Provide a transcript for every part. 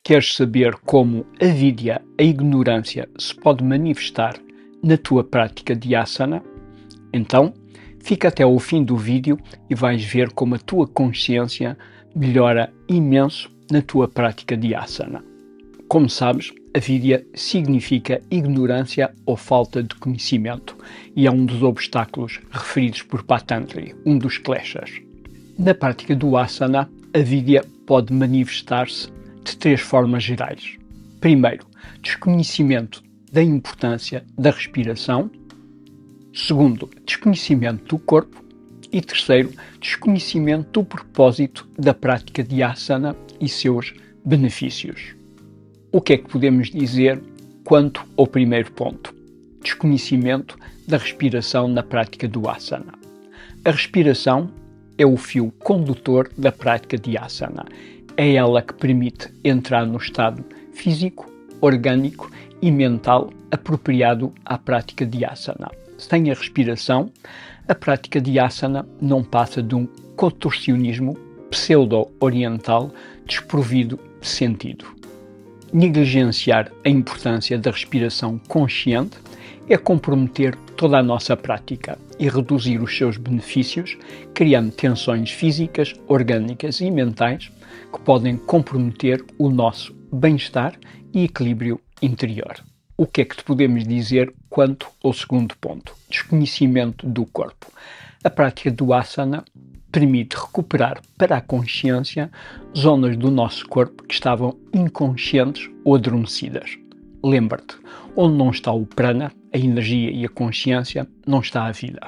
Queres saber como a vidya, a ignorância, se pode manifestar na tua prática de asana? Então, fica até ao fim do vídeo e vais ver como a tua consciência melhora imenso na tua prática de asana. Como sabes, a vidya significa ignorância ou falta de conhecimento e é um dos obstáculos referidos por Patanjali, um dos kleshas. Na prática do asana, a vidya pode manifestar-se de três formas gerais. Primeiro, desconhecimento da importância da respiração. Segundo, desconhecimento do corpo. E terceiro, desconhecimento do propósito da prática de asana e seus benefícios. O que é que podemos dizer quanto ao primeiro ponto? Desconhecimento da respiração na prática do asana. A respiração é o fio condutor da prática de asana. É ela que permite entrar no estado físico, orgânico e mental apropriado à prática de asana. Sem a respiração, a prática de asana não passa de um contorcionismo pseudo-oriental desprovido de sentido. Negligenciar a importância da respiração consciente é comprometer toda a nossa prática e reduzir os seus benefícios, criando tensões físicas, orgânicas e mentais que podem comprometer o nosso bem-estar e equilíbrio interior. O que é que te podemos dizer quanto ao segundo ponto? Desconhecimento do corpo. A prática do asana permite recuperar para a consciência zonas do nosso corpo que estavam inconscientes ou adormecidas. Lembra-te, onde não está o prana, a energia e a consciência, não está a vida.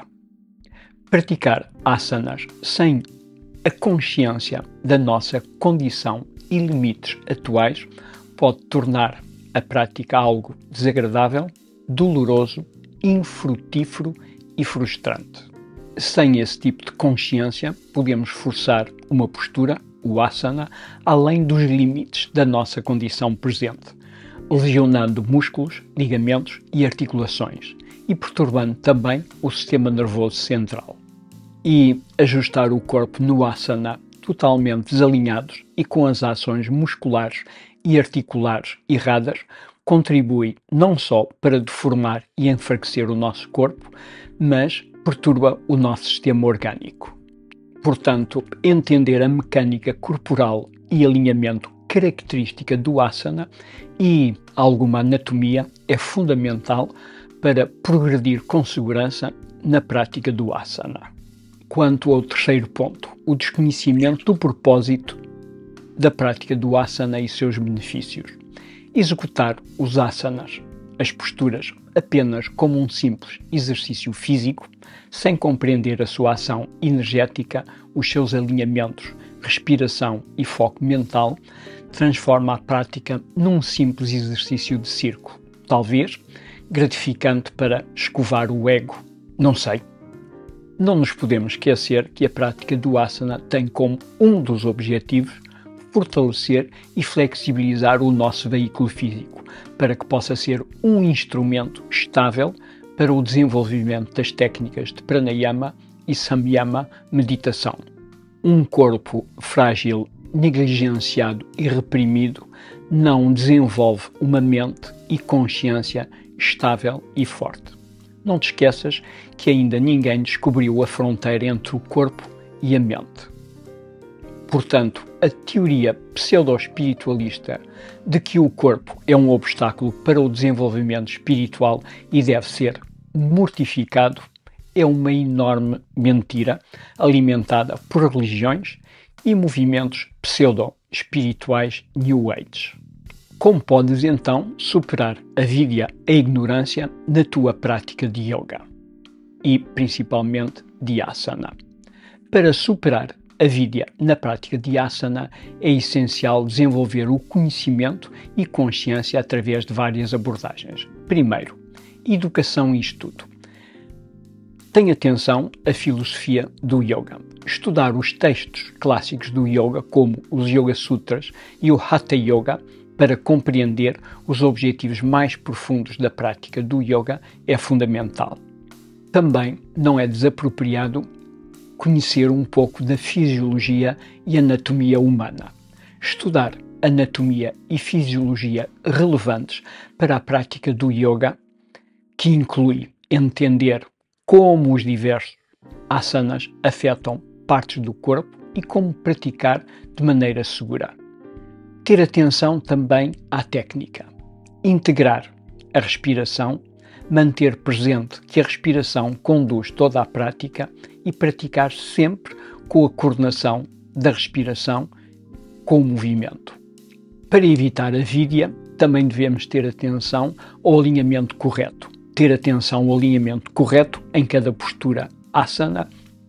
Praticar asanas sem a consciência da nossa condição e limites atuais pode tornar a prática algo desagradável, doloroso, infrutífero e frustrante. Sem esse tipo de consciência, podemos forçar uma postura, o asana, além dos limites da nossa condição presente, lesionando músculos, ligamentos e articulações e perturbando também o sistema nervoso central. E ajustar o corpo no asana totalmente desalinhados e com as ações musculares e articulares erradas contribui não só para deformar e enfraquecer o nosso corpo, mas perturba o nosso sistema orgânico. Portanto, entender a mecânica corporal e alinhamento característica do asana e alguma anatomia é fundamental para progredir com segurança na prática do asana. Quanto ao terceiro ponto, o desconhecimento do propósito da prática do asana e seus benefícios. Executar os asanas, as posturas, apenas como um simples exercício físico, sem compreender a sua ação energética, os seus alinhamentos, respiração e foco mental, transforma a prática num simples exercício de circo, talvez gratificante para escovar o ego, não sei. Não nos podemos esquecer que a prática do asana tem como um dos objetivos fortalecer e flexibilizar o nosso veículo físico, para que possa ser um instrumento estável para o desenvolvimento das técnicas de pranayama e samyama meditação. Um corpo frágil, negligenciado e reprimido não desenvolve uma mente e consciência estável e forte. Não te esqueças que ainda ninguém descobriu a fronteira entre o corpo e a mente. Portanto, a teoria pseudo-espiritualista de que o corpo é um obstáculo para o desenvolvimento espiritual e deve ser mortificado é uma enorme mentira alimentada por religiões e movimentos pseudo-espirituais New Age. Como podes então superar a vidya, a ignorância, na tua prática de yoga e principalmente de asana? Para superar a vidya na prática de asana é essencial desenvolver o conhecimento e consciência através de várias abordagens. Primeiro, educação e estudo. Tenha atenção à filosofia do yoga. Estudar os textos clássicos do yoga, como os Yoga Sutras e o Hatha Yoga, para compreender os objetivos mais profundos da prática do yoga é fundamental. Também não é desapropriado conhecer um pouco da fisiologia e anatomia humana. Estudar anatomia e fisiologia relevantes para a prática do yoga, que inclui entender como os diversos asanas afetam partes do corpo e como praticar de maneira segura. Ter atenção também à técnica. Integrar a respiração, manter presente que a respiração conduz toda a prática e praticar sempre com a coordenação da respiração com o movimento. Para evitar a avidya, também devemos ter atenção ao alinhamento correto. Ter atenção ao alinhamento correto em cada postura asana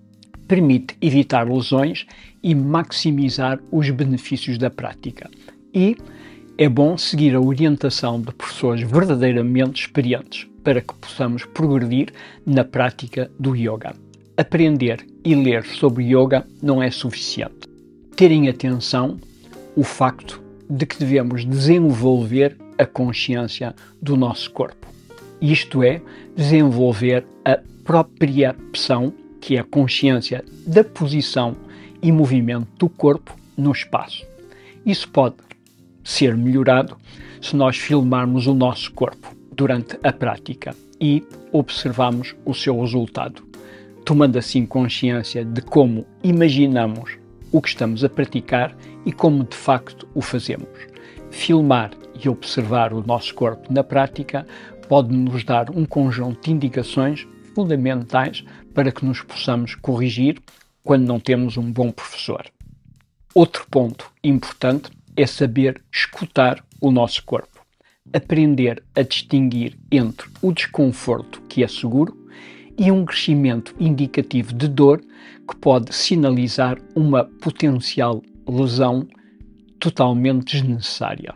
permite evitar lesões e maximizar os benefícios da prática. E é bom seguir a orientação de professores verdadeiramente experientes para que possamos progredir na prática do yoga. Aprender e ler sobre yoga não é suficiente. Ter em atenção o facto de que devemos desenvolver a consciência do nosso corpo. Isto é, desenvolver a propriocepção, que é a consciência da posição e movimento do corpo no espaço. Isso pode ser melhorado se nós filmarmos o nosso corpo durante a prática e observarmos o seu resultado, tomando assim consciência de como imaginamos o que estamos a praticar e como de facto o fazemos. Filmar e observar o nosso corpo na prática pode nos dar um conjunto de indicações fundamentais para que nos possamos corrigir quando não temos um bom professor. Outro ponto importante é saber escutar o nosso corpo. Aprender a distinguir entre o desconforto, que é seguro, e um crescimento indicativo de dor que pode sinalizar uma potencial lesão totalmente desnecessária.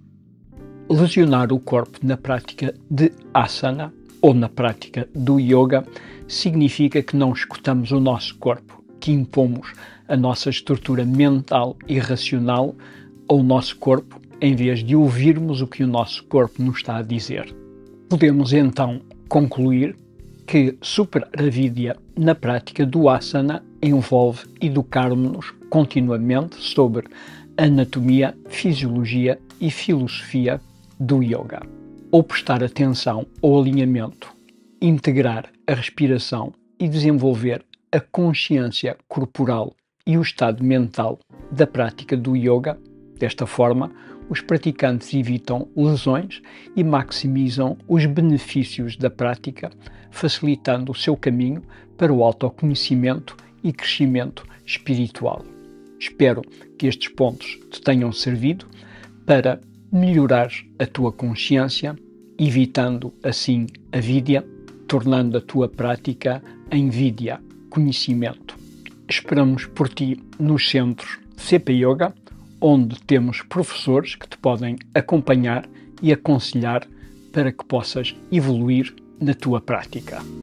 Lesionar o corpo na prática de asana ou na prática do yoga significa que não escutamos o nosso corpo, que impomos a nossa estrutura mental e racional ao nosso corpo em vez de ouvirmos o que o nosso corpo nos está a dizer. Podemos então concluir que superar a avidya na prática do asana envolve educar-nos continuamente sobre anatomia, fisiologia e filosofia do yoga. Ou prestar atenção ao alinhamento, integrar a respiração e desenvolver a consciência corporal e o estado mental da prática do yoga. Desta forma, os praticantes evitam lesões e maximizam os benefícios da prática, facilitando o seu caminho para o autoconhecimento e crescimento espiritual. Espero que estes pontos te tenham servido para melhorar a tua consciência, evitando assim a vidya, tornando a tua prática em vidya, conhecimento. Esperamos por ti nos centros CP Yoga, onde temos professores que te podem acompanhar e aconselhar para que possas evoluir na tua prática.